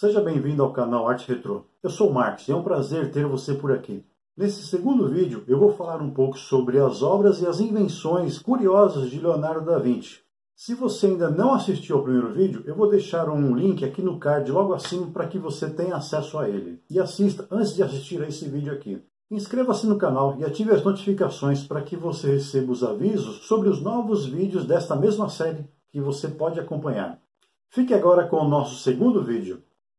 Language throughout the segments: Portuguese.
Seja bem-vindo ao canal Arte Retrô. Eu sou o Marcos e é um prazer ter você por aqui. Nesse segundo vídeo eu vou falar um pouco sobre as obras e as invenções curiosas de Leonardo da Vinci. Se você ainda não assistiu ao primeiro vídeo, eu vou deixar um link aqui no card logo acima para que você tenha acesso a ele. E assista antes de assistir a esse vídeo aqui. Inscreva-se no canal e ative as notificações para que você receba os avisos sobre os novos vídeos desta mesma série que você pode acompanhar. Fique agora com o nosso segundo vídeo.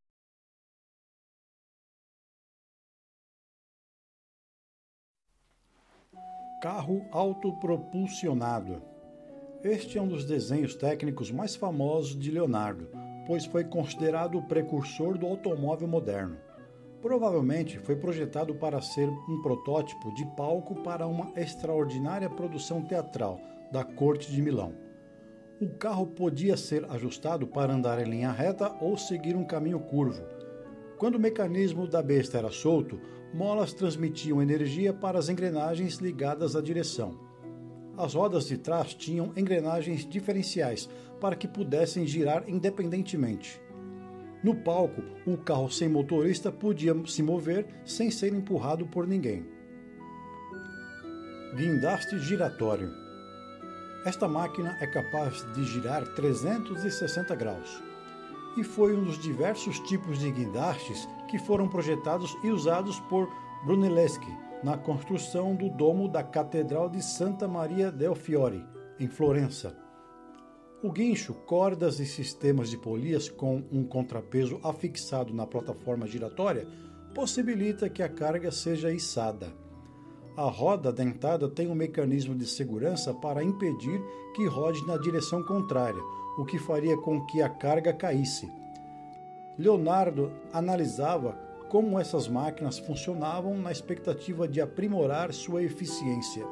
Carro autopropulsionado. Este é um dos desenhos técnicos mais famosos de Leonardo, pois foi considerado o precursor do automóvel moderno. Provavelmente foi projetado para ser um protótipo de palco para uma extraordinária produção teatral da corte de Milão. O carro podia ser ajustado para andar em linha reta ou seguir um caminho curvo. Quando o mecanismo da besta era solto, molas transmitiam energia para as engrenagens ligadas à direção. As rodas de trás tinham engrenagens diferenciais para que pudessem girar independentemente. No palco, o carro sem motorista podia se mover sem ser empurrado por ninguém. Guindaste giratório. Esta máquina é capaz de girar 360 graus. E foi um dos diversos tipos de guindastes que foram projetados e usados por Brunelleschi na construção do domo da Catedral de Santa Maria del Fiore, em Florença. O guincho, cordas e sistemas de polias com um contrapeso afixado na plataforma giratória possibilita que a carga seja içada. A roda dentada tem um mecanismo de segurança para impedir que rode na direção contrária, o que faria com que a carga caísse. Leonardo analisava como essas máquinas funcionavam na expectativa de aprimorar sua eficiência.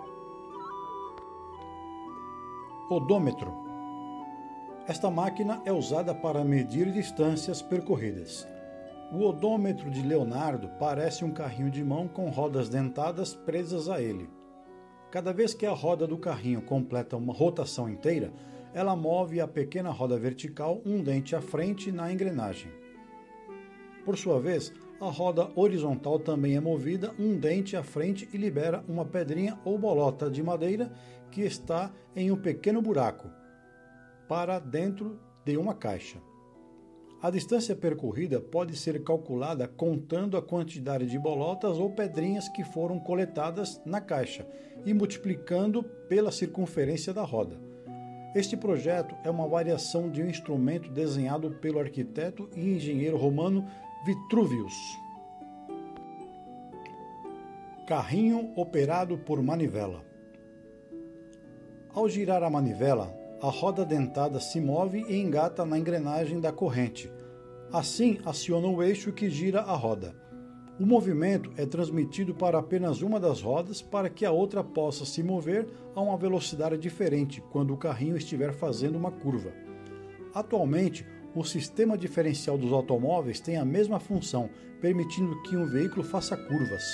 Odômetro. Esta máquina é usada para medir distâncias percorridas. O odômetro de Leonardo parece um carrinho de mão com rodas dentadas presas a ele. Cada vez que a roda do carrinho completa uma rotação inteira, ela move a pequena roda vertical um dente à frente na engrenagem. Por sua vez, a roda horizontal também é movida um dente à frente e libera uma pedrinha ou bolota de madeira que está em um pequeno buraco, para dentro de uma caixa. A distância percorrida pode ser calculada contando a quantidade de bolotas ou pedrinhas que foram coletadas na caixa e multiplicando pela circunferência da roda. Este projeto é uma variação de um instrumento desenhado pelo arquiteto e engenheiro romano Vitruvius. Carrinho operado por manivela. Ao girar a manivela, a roda dentada se move e engata na engrenagem da corrente. Assim, aciona o eixo que gira a roda. O movimento é transmitido para apenas uma das rodas para que a outra possa se mover a uma velocidade diferente quando o carrinho estiver fazendo uma curva. Atualmente, o sistema diferencial dos automóveis tem a mesma função, permitindo que um veículo faça curvas.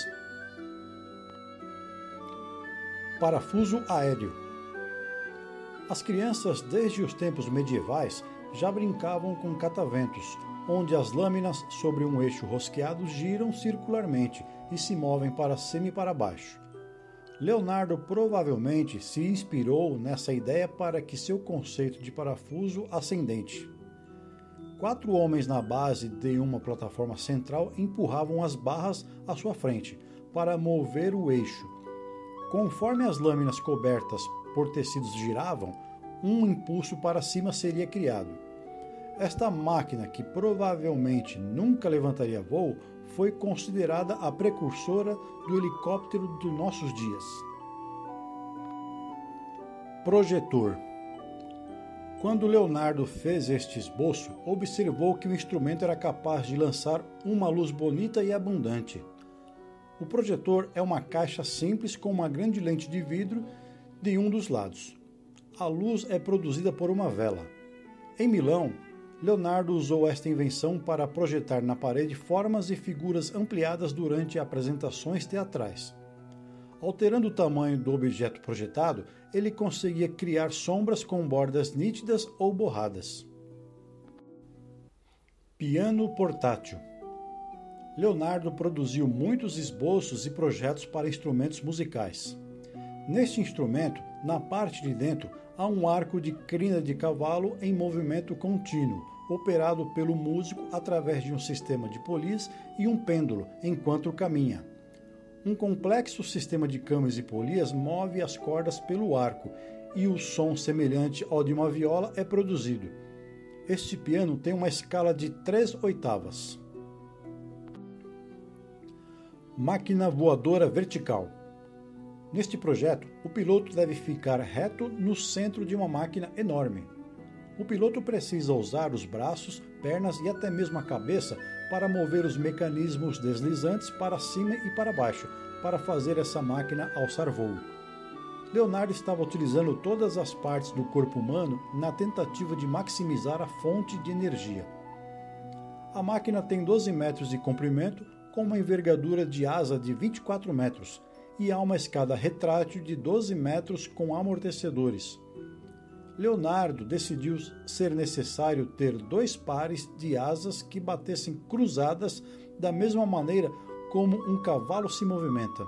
Parafuso aéreo. As crianças, desde os tempos medievais, já brincavam com cataventos, onde as lâminas sobre um eixo rosqueado giram circularmente e se movem para cima e para baixo. Leonardo provavelmente se inspirou nessa ideia para que seu conceito de parafuso ascendente. 4 homens na base de uma plataforma central empurravam as barras à sua frente para mover o eixo. Conforme as lâminas cobertas por tecidos giravam, um impulso para cima seria criado. Esta máquina, que provavelmente nunca levantaria voo, foi considerada a precursora do helicóptero dos nossos dias. Projetor. Quando Leonardo fez este esboço, observou que o instrumento era capaz de lançar uma luz bonita e abundante. O projetor é uma caixa simples com uma grande lente de vidro de um dos lados. A luz é produzida por uma vela. Em Milão, Leonardo usou esta invenção para projetar na parede formas e figuras ampliadas durante apresentações teatrais. Alterando o tamanho do objeto projetado, ele conseguia criar sombras com bordas nítidas ou borradas. Piano portátil. Leonardo produziu muitos esboços e projetos para instrumentos musicais. Neste instrumento, na parte de dentro, há um arco de crina de cavalo em movimento contínuo, operado pelo músico através de um sistema de polias e um pêndulo enquanto caminha. Um complexo sistema de câmeras e polias move as cordas pelo arco e o som semelhante ao de uma viola é produzido. Este piano tem uma escala de 3/8. Máquina voadora vertical. Neste projeto, o piloto deve ficar reto no centro de uma máquina enorme. O piloto precisa usar os braços, pernas e até mesmo a cabeça para mover os mecanismos deslizantes para cima e para baixo, para fazer essa máquina alçar voo. Leonardo estava utilizando todas as partes do corpo humano na tentativa de maximizar a fonte de energia. A máquina tem 12 metros de comprimento, com uma envergadura de asa de 24 metros, e há uma escada retrátil de 12 metros com amortecedores. Leonardo decidiu ser necessário ter 2 pares de asas que batessem cruzadas da mesma maneira como um cavalo se movimenta.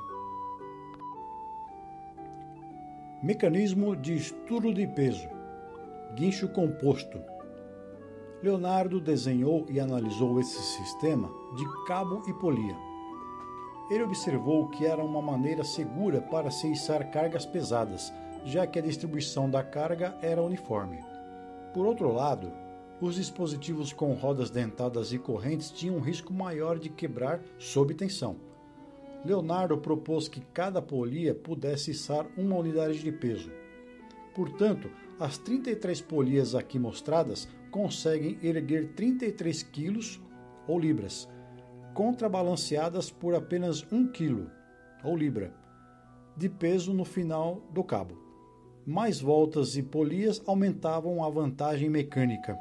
Mecanismo de estudo de peso. Guincho composto. Leonardo desenhou e analisou esse sistema de cabo e polia. Ele observou que era uma maneira segura para se içar cargas pesadas, já que a distribuição da carga era uniforme. Por outro lado, os dispositivos com rodas dentadas e correntes tinham um risco maior de quebrar sob tensão. Leonardo propôs que cada polia pudesse içar uma unidade de peso. Portanto, as 33 polias aqui mostradas conseguem erguer 33 quilos ou libras, contrabalanceadas por apenas 1 quilo ou libra de peso no final do cabo. Mais voltas e polias aumentavam a vantagem mecânica.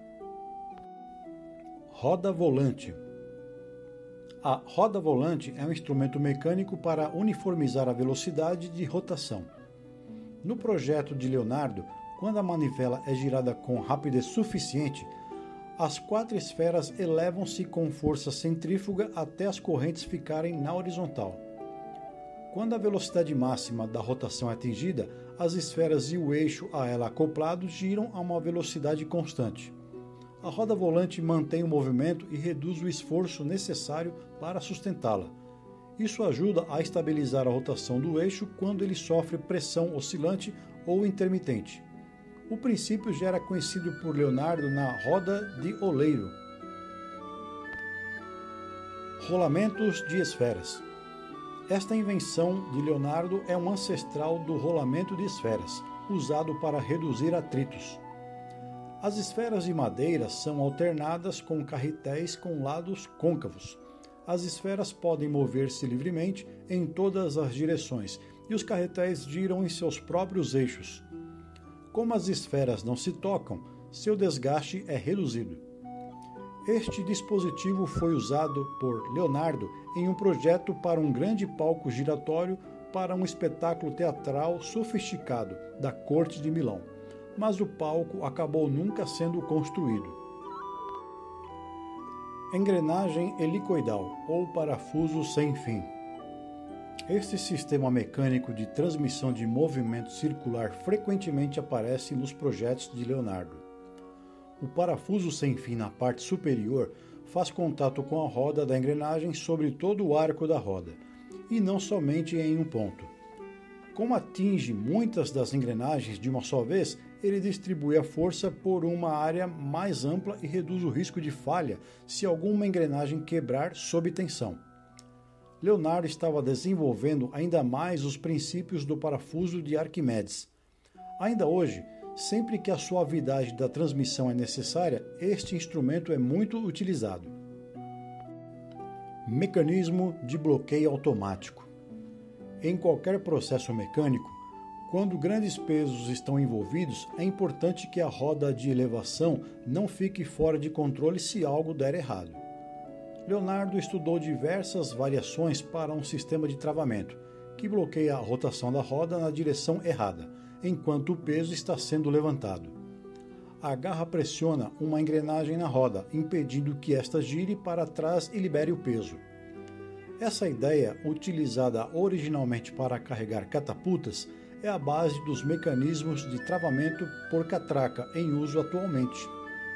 Roda volante. A roda volante é um instrumento mecânico para uniformizar a velocidade de rotação. No projeto de Leonardo, quando a manivela é girada com rapidez suficiente, as 4 esferas elevam-se com força centrífuga até as correntes ficarem na horizontal. Quando a velocidade máxima da rotação é atingida, as esferas e o eixo a ela acoplado giram a uma velocidade constante. A roda volante mantém o movimento e reduz o esforço necessário para sustentá-la. Isso ajuda a estabilizar a rotação do eixo quando ele sofre pressão oscilante ou intermitente. O princípio já era conhecido por Leonardo na roda de oleiro. Rolamentos de esferas. Esta invenção de Leonardo é um ancestral do rolamento de esferas, usado para reduzir atritos. As esferas de madeira são alternadas com carretéis com lados côncavos. As esferas podem mover-se livremente em todas as direções e os carretéis giram em seus próprios eixos. Como as esferas não se tocam, seu desgaste é reduzido. Este dispositivo foi usado por Leonardo em um projeto para um grande palco giratório para um espetáculo teatral sofisticado da corte de Milão, mas o palco acabou nunca sendo construído. Engrenagem helicoidal ou parafuso sem fim. Este sistema mecânico de transmissão de movimento circular frequentemente aparece nos projetos de Leonardo. O parafuso sem fim na parte superior faz contato com a roda da engrenagem sobre todo o arco da roda, e não somente em um ponto. Como atinge muitas das engrenagens de uma só vez, ele distribui a força por uma área mais ampla e reduz o risco de falha se alguma engrenagem quebrar sob tensão. Leonardo estava desenvolvendo ainda mais os princípios do parafuso de Arquimedes. Ainda hoje, sempre que a suavidade da transmissão é necessária, este instrumento é muito utilizado. Mecanismo de bloqueio automático. Em qualquer processo mecânico, quando grandes pesos estão envolvidos, é importante que a roda de elevação não fique fora de controle se algo der errado. Leonardo estudou diversas variações para um sistema de travamento, que bloqueia a rotação da roda na direção errada, enquanto o peso está sendo levantado. A garra pressiona uma engrenagem na roda, impedindo que esta gire para trás e libere o peso. Essa ideia, utilizada originalmente para carregar catapultas, é a base dos mecanismos de travamento por catraca em uso atualmente.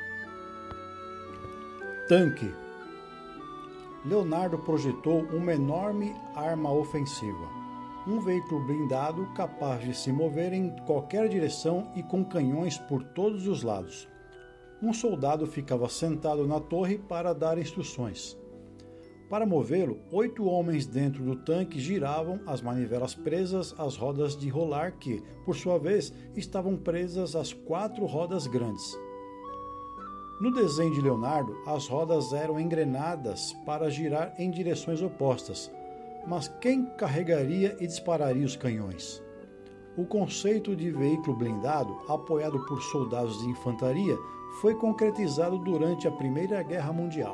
Tanque. Leonardo projetou uma enorme arma ofensiva, um veículo blindado capaz de se mover em qualquer direção e com canhões por todos os lados. Um soldado ficava sentado na torre para dar instruções. Para movê-lo, 8 homens dentro do tanque giravam as manivelas presas às rodas de rolar que, por sua vez, estavam presas às 4 rodas grandes. No desenho de Leonardo, as rodas eram engrenadas para girar em direções opostas, mas quem carregaria e dispararia os canhões? O conceito de veículo blindado, apoiado por soldados de infantaria, foi concretizado durante a Primeira Guerra Mundial.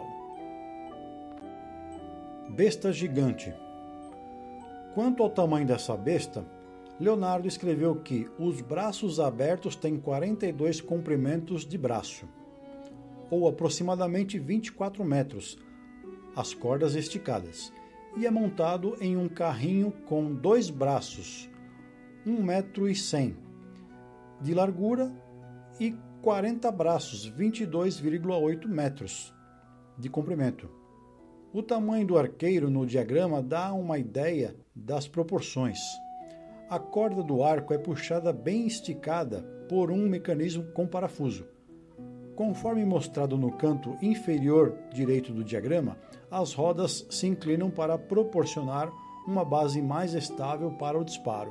Besta gigante. Quanto ao tamanho dessa besta, Leonardo escreveu que os braços abertos têm 42 comprimentos de braço, ou aproximadamente 24 metros, as cordas esticadas, e é montado em um carrinho com 2 braços, 1,1 m de largura e 40 braços, 22,8 metros de comprimento. O tamanho do arqueiro no diagrama dá uma ideia das proporções. A corda do arco é puxada bem esticada por um mecanismo com parafuso. Conforme mostrado no canto inferior direito do diagrama, as rodas se inclinam para proporcionar uma base mais estável para o disparo.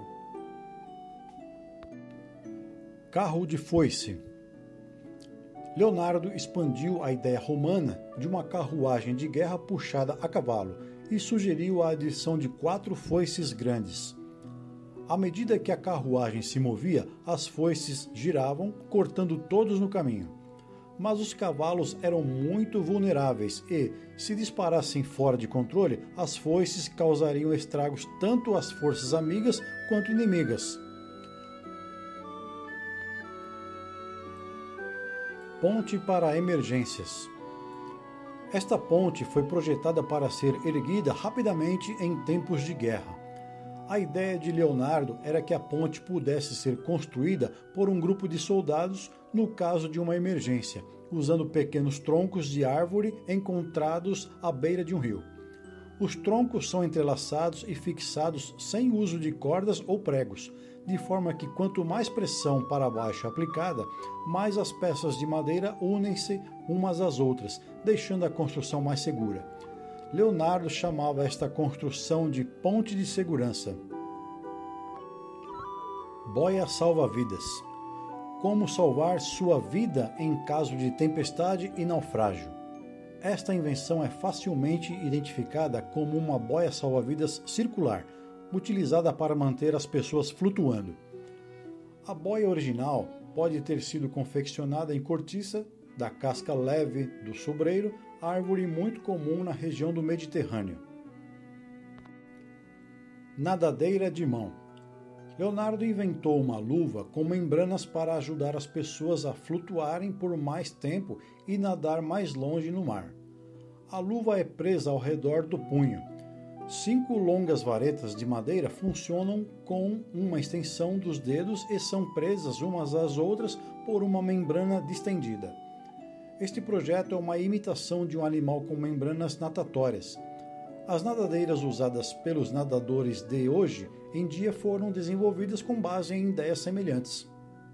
Carro de foice. Leonardo expandiu a ideia romana de uma carruagem de guerra puxada a cavalo e sugeriu a adição de 4 foices grandes. À medida que a carruagem se movia, as foices giravam, cortando todos no caminho. Mas os cavalos eram muito vulneráveis e, se disparassem fora de controle, as foices causariam estragos tanto às forças amigas quanto inimigas. Ponte para emergências. Esta ponte foi projetada para ser erguida rapidamente em tempos de guerra. A ideia de Leonardo era que a ponte pudesse ser construída por um grupo de soldados no caso de uma emergência, usando pequenos troncos de árvore encontrados à beira de um rio. Os troncos são entrelaçados e fixados sem uso de cordas ou pregos, de forma que quanto mais pressão para baixo aplicada, mais as peças de madeira unem-se umas às outras, deixando a construção mais segura. Leonardo chamava esta construção de ponte de segurança. Boia salva-vidas. Como salvar sua vida em caso de tempestade e naufrágio. Esta invenção é facilmente identificada como uma boia salva-vidas circular, utilizada para manter as pessoas flutuando. A boia original pode ter sido confeccionada em cortiça, da casca leve do sobreiro, árvore muito comum na região do Mediterrâneo. Nadadeira de mão. Leonardo inventou uma luva com membranas para ajudar as pessoas a flutuarem por mais tempo e nadar mais longe no mar. A luva é presa ao redor do punho. 5 longas varetas de madeira funcionam com uma extensão dos dedos e são presas umas às outras por uma membrana distendida. Este projeto é uma imitação de um animal com membranas natatórias. As nadadeiras usadas pelos nadadores de hoje em dia foram desenvolvidas com base em ideias semelhantes.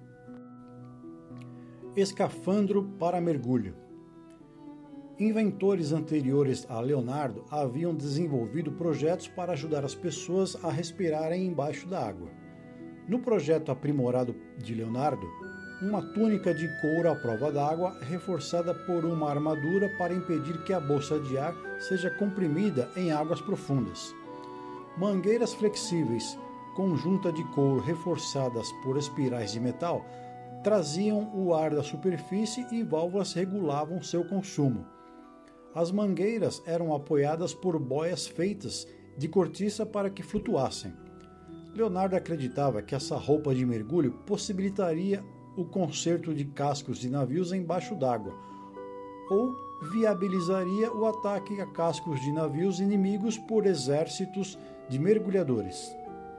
Escafandro para mergulho. Inventores anteriores a Leonardo haviam desenvolvido projetos para ajudar as pessoas a respirarem embaixo da água. No projeto aprimorado de Leonardo, uma túnica de couro à prova d'água é reforçada por uma armadura para impedir que a bolsa de ar seja comprimida em águas profundas. Mangueiras flexíveis, com junta de couro reforçadas por espirais de metal, traziam o ar da superfície e válvulas regulavam seu consumo. As mangueiras eram apoiadas por boias feitas de cortiça para que flutuassem. Leonardo acreditava que essa roupa de mergulho possibilitaria o conserto de cascos de navios embaixo d'água, ou viabilizaria o ataque a cascos de navios inimigos por exércitos de mergulhadores.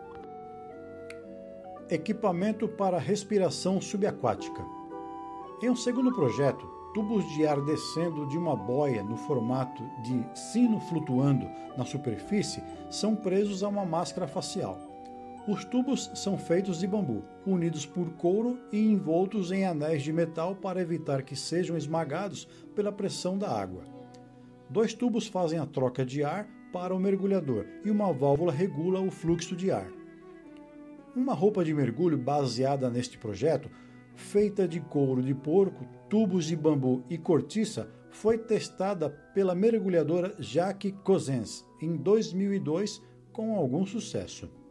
Equipamento para respiração subaquática. Em um segundo projeto, tubos de ar descendo de uma boia no formato de sino flutuando na superfície são presos a uma máscara facial. Os tubos são feitos de bambu, unidos por couro e envoltos em anéis de metal para evitar que sejam esmagados pela pressão da água. 2 tubos fazem a troca de ar para o mergulhador e uma válvula regula o fluxo de ar. Uma roupa de mergulho baseada neste projeto, feita de couro de porco, tubos de bambu e cortiça, foi testada pela mergulhadora Jacques Cossens em 2002 com algum sucesso.